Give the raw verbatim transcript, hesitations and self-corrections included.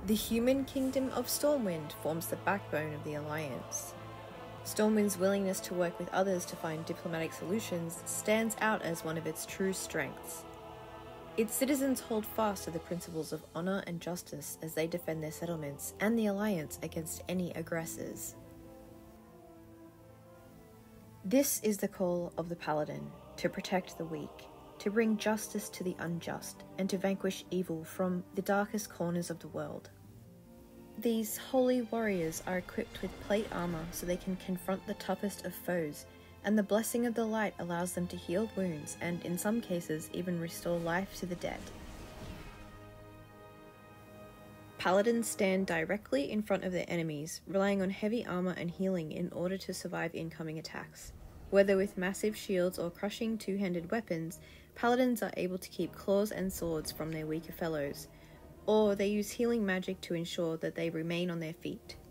The human kingdom of Stormwind forms the backbone of the Alliance. Stormwind's willingness to work with others to find diplomatic solutions stands out as one of its true strengths. Its citizens hold fast to the principles of honor and justice as they defend their settlements and the Alliance against any aggressors. This is the call of the Paladin, to protect the weak, to bring justice to the unjust, and to vanquish evil from the darkest corners of the world. These holy warriors are equipped with plate armor so they can confront the toughest of foes, and the blessing of the light allows them to heal wounds and, in some cases, even restore life to the dead. Paladins stand directly in front of their enemies, relying on heavy armor and healing in order to survive incoming attacks. Whether with massive shields or crushing two-handed weapons, Paladins are able to keep claws and swords from their weaker fellows, or they use healing magic to ensure that they remain on their feet.